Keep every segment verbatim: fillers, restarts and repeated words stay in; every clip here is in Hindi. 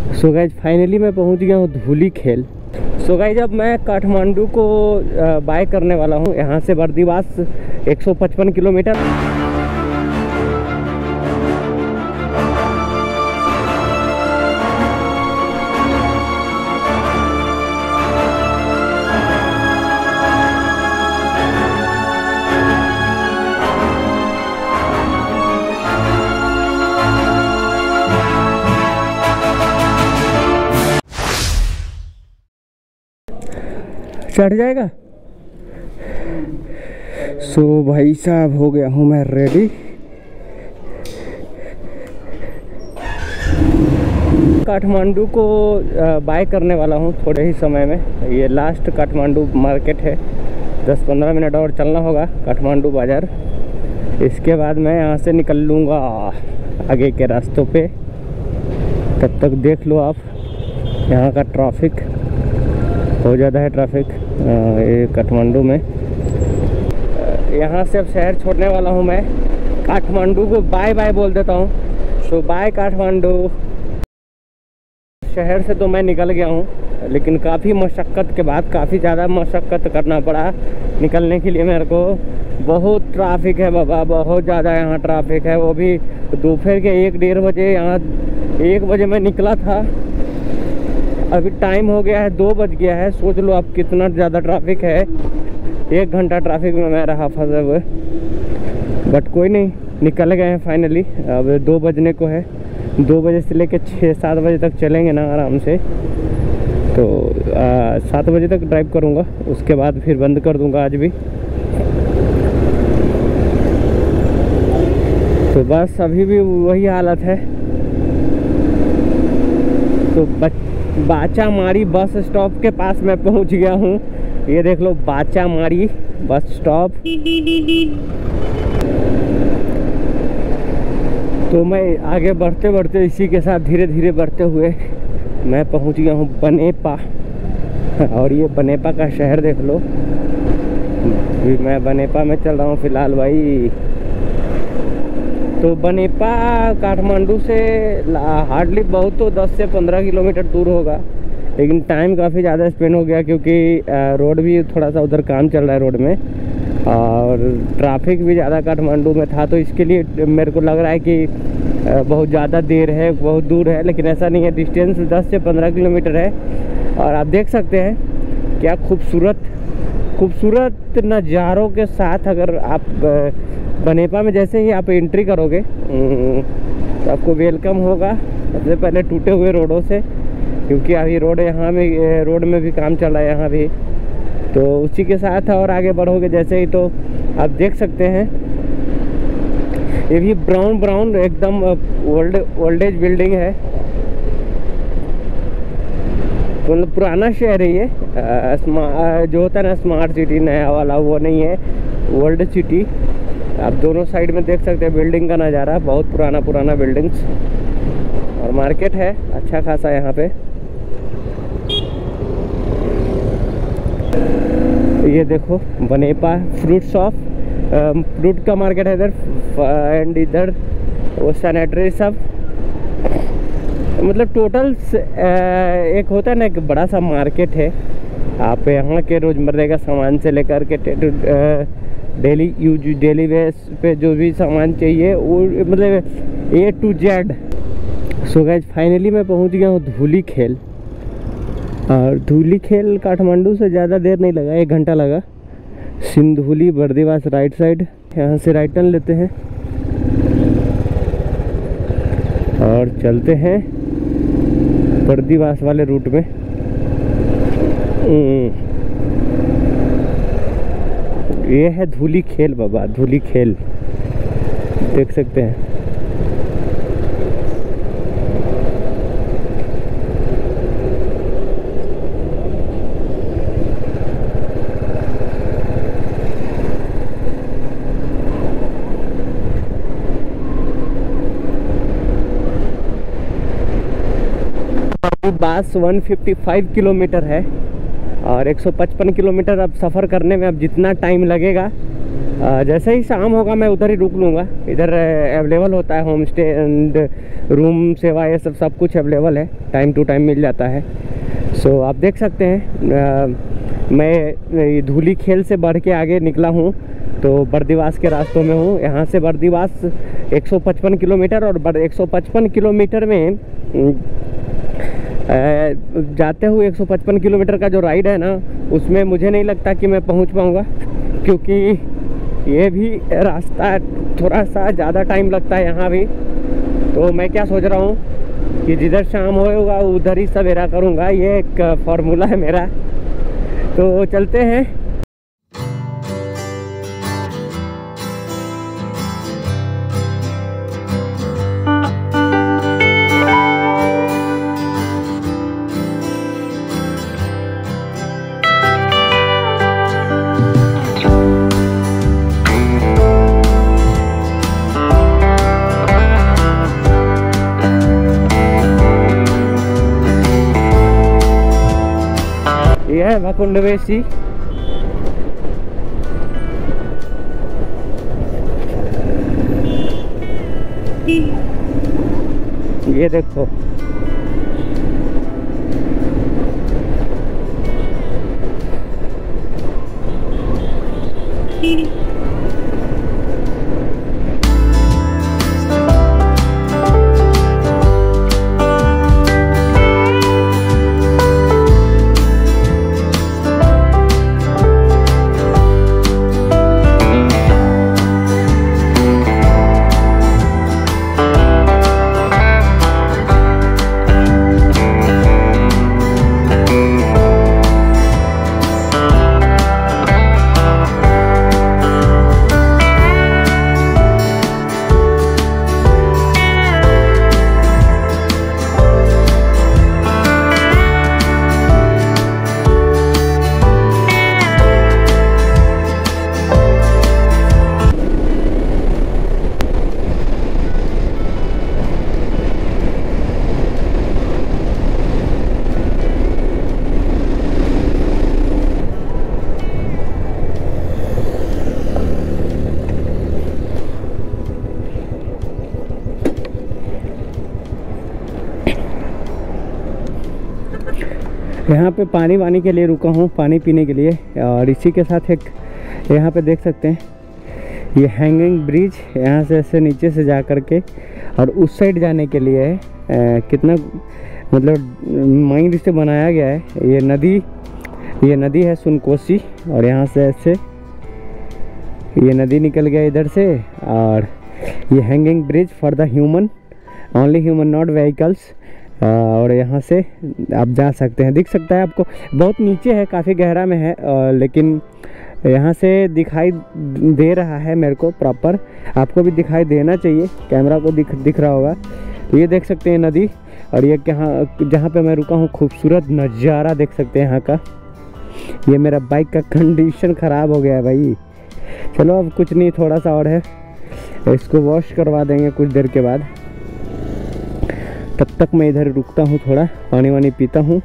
सो गाइज फाइनली मैं पहुंच गया हूँ धूलीखेल। सो गाइज अब मैं काठमांडू को बाय करने वाला हूँ। यहाँ से बर्दीवास एक सौ पचपन किलोमीटर। चढ़ जाएगा। सो भाई साहब हो गया हूँ मैं रेडी। काठमांडू को बाय करने वाला हूँ थोड़े ही समय में। ये लास्ट काठमांडू मार्केट है। दस पंद्रह मिनट और चलना होगा काठमांडू बाज़ार। इसके बाद मैं यहाँ से निकल लूँगा आगे के रास्तों पे। तब तक देख लो आप यहाँ का ट्रैफिक, बहुत ज़्यादा है ट्रैफिक ये काठमांडू में। यहाँ से अब शहर छोड़ने वाला हूँ मैं। काठमांडू को बाय बाय बोल देता हूँ। So bye Kathmandu. शहर से तो मैं निकल गया हूँ, लेकिन काफ़ी मशक्क़त के बाद, काफ़ी ज़्यादा मशक्क़त करना पड़ा निकलने के लिए मेरे को। बहुत ट्रैफिक है बाबा, बहुत ज़्यादा यहाँ ट्रैफिक है। वो भी दोपहर के एक डेढ़ बजे। यहाँ एक बजे मैं निकला था, अभी टाइम हो गया है दो बज गया है। सोच लो आप कितना ज़्यादा ट्रैफिक है। एक घंटा ट्रैफिक में मैं रहा फंसे हुए, बट कोई नहीं, निकल गए हैं फाइनली। अब दो बजने को है। दो बजे से लेकर छः सात बजे तक चलेंगे ना आराम से। तो सात बजे तक ड्राइव करूँगा, उसके बाद फिर बंद कर दूँगा आज भी। तो बस अभी भी वही हालत है। तो बच बाचामारी बस स्टॉप के पास मैं पहुंच गया हूं। ये देख लो बाचामारी बस स्टॉप। तो मैं आगे बढ़ते बढ़ते इसी के साथ धीरे धीरे बढ़ते हुए मैं पहुंच गया हूं बनेपा। और ये बनेपा का शहर देख लो। मैं बनेपा में चल रहा हूं फिलहाल भाई। तो बनेपा काठमांडू से हार्डली बहुत तो दस से पंद्रह किलोमीटर दूर होगा, लेकिन टाइम काफ़ी ज़्यादा स्पेंड हो गया क्योंकि रोड भी थोड़ा सा उधर काम चल रहा है रोड में, और ट्रैफिक भी ज़्यादा काठमांडू में था। तो इसके लिए मेरे को लग रहा है कि बहुत ज़्यादा देर है, बहुत दूर है, लेकिन ऐसा नहीं है। डिस्टेंस दस से पंद्रह किलोमीटर है। और आप देख सकते हैं क्या खूबसूरत खूबसूरत नज़ारों के साथ अगर आप बनेपा में जैसे ही आप एंट्री करोगे तो आपको वेलकम होगा सबसे पहले टूटे हुए रोडों से, क्योंकि अभी रोड यहाँ में रोड में भी काम चल रहा है यहाँ भी। तो उसी के साथ और आगे बढ़ोगे जैसे ही तो आप देख सकते हैं ये भी ब्राउन ब्राउन एकदम ओल्ड ओल्ड एज बिल्डिंग है। मतलब पुराना शहर है ये। जो होता है ना स्मार्ट सिटी नया वाला, वो नहीं है, ओल्ड सिटी। आप दोनों साइड में देख सकते हैं बिल्डिंग का नज़ारा, बहुत पुराना पुराना बिल्डिंग्स। और मार्केट है अच्छा खासा यहाँ पे। ये देखो बनेपा फ्रूट शॉप, फ्रूट का मार्केट है इधर। एंड इधर वो सैनिटरी सब, मतलब टोटल एक होता है ना एक बड़ा सा मार्केट है। आप यहाँ के रोज़मर्रे का सामान से लेकर के डेली यूज डेली बेस पे जो भी सामान चाहिए वो मतलब A to Z. So guys finally मैं पहुंच गया हूँ धूलीखेल। और धूलीखेल काठमांडू से ज़्यादा देर नहीं लगा, एक घंटा लगा। सिंधुली बर्दीवास राइट साइड, यहाँ से राइट टर्न लेते हैं और चलते हैं बर्दीवास वाले रूट में। ये है धूलीखेल बाबा, धूलीखेल देख सकते हैं। बास एक सौ पचपन किलोमीटर है और एक सौ पचपन किलोमीटर अब सफ़र करने में अब जितना टाइम लगेगा जैसे ही शाम होगा मैं उधर ही रुक लूँगा। इधर अवेलेबल होता है होम स्टे एंड रूम सेवा, ये सब सब कुछ अवेलेबल है, टाइम टू टाइम मिल जाता है। सो so, आप देख सकते हैं आ, मैं धूली खेल से बढ़ के आगे निकला हूँ तो बर्दीवास के रास्तों में हूँ। यहाँ से बर्दीवास एक सौ पचपन किलोमीटर और एक सौ पचपन किलोमीटर में जाते हुए एक सौ पचपन किलोमीटर का जो राइड है ना, उसमें मुझे नहीं लगता कि मैं पहुँच पाऊँगा, क्योंकि ये भी रास्ता थोड़ा सा ज़्यादा टाइम लगता है यहाँ भी। तो मैं क्या सोच रहा हूँ कि जिधर शाम होगा उधर ही सवेरा करूँगा, ये एक फार्मूला है मेरा। तो चलते हैं। ये है वाकुंडवेसी। ये देखो यहाँ पे पानी वानी के लिए रुका हूँ, पानी पीने के लिए। और इसी के साथ एक यहाँ पे देख सकते हैं ये हैंगिंग ब्रिज, यहाँ से ऐसे नीचे से जा कर के और उस साइड जाने के लिए है। आ, कितना मतलब माइंड से बनाया गया है। ये नदी ये नदी है सुनकोसी और यहाँ से ऐसे ये नदी निकल गया इधर से। और ये hanging bridge for the human, only human not vehicles. और यहाँ से आप जा सकते हैं, दिख सकता है आपको। बहुत नीचे है, काफ़ी गहरा में है, और लेकिन यहाँ से दिखाई दे रहा है मेरे को प्रॉपर। आपको भी दिखाई देना चाहिए, कैमरा को दिख दिख रहा होगा। तो ये देख सकते हैं नदी, और ये कहाँ जहाँ पे मैं रुका हूँ खूबसूरत नज़ारा देख सकते हैं यहाँ का। ये मेरा बाइक का कंडीशन ख़राब हो गया है भाई। चलो अब कुछ नहीं, थोड़ा सा और है, इसको वॉश करवा देंगे कुछ देर के बाद। तब तक मैं इधर रुकता हूँ, थोड़ा पानी वानी पीता हूँ।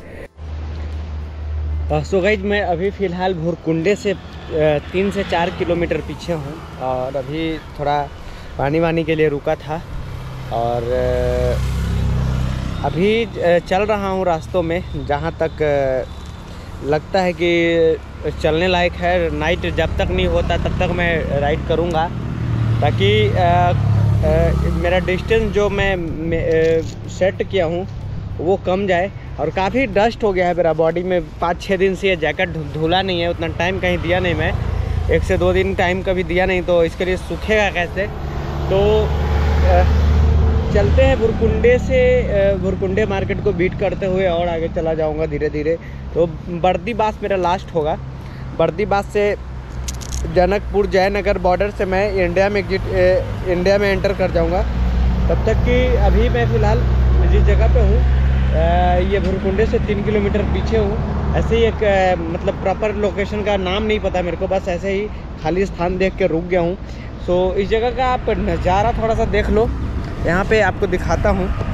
सो गाइस, मैं अभी फ़िलहाल भुरकुंडे से तीन से चार किलोमीटर पीछे हूँ और अभी थोड़ा पानी वानी के लिए रुका था। और अभी चल रहा हूँ रास्तों में, जहाँ तक लगता है कि चलने लायक है। नाइट जब तक नहीं होता तब तक मैं राइड करूँगा, ताकि आ, मेरा डिस्टेंस जो मैं, मैं सेट किया हूँ वो कम जाए। और काफ़ी डस्ट हो गया है मेरा बॉडी में, पाँच छः दिन से ये जैकेट धुला नहीं है, उतना टाइम कहीं दिया नहीं मैं, एक से दो दिन टाइम कभी दिया नहीं, तो इसके लिए सूखेगा कैसे। तो आ, चलते हैं भुरकुंडे से, भुरकुंडे मार्केट को बीट करते हुए और आगे चला जाऊंगा धीरे धीरे। तो बर्दीवास मेरा लास्ट होगा। बर्दीवास से जनकपुर जयनगर बॉर्डर से मैं इंडिया में एग्जिट इंडिया में एंटर कर जाऊंगा। तब तक कि अभी मैं फ़िलहाल जिस जगह पे हूँ ये भुरकुंडे से तीन किलोमीटर पीछे हूँ। ऐसे ही एक मतलब प्रॉपर लोकेशन का नाम नहीं पता मेरे को, बस ऐसे ही खाली स्थान देख के रुक गया हूँ। सो इस जगह का आप नज़ारा थोड़ा सा देख लो, यहाँ पे आपको दिखाता हूँ।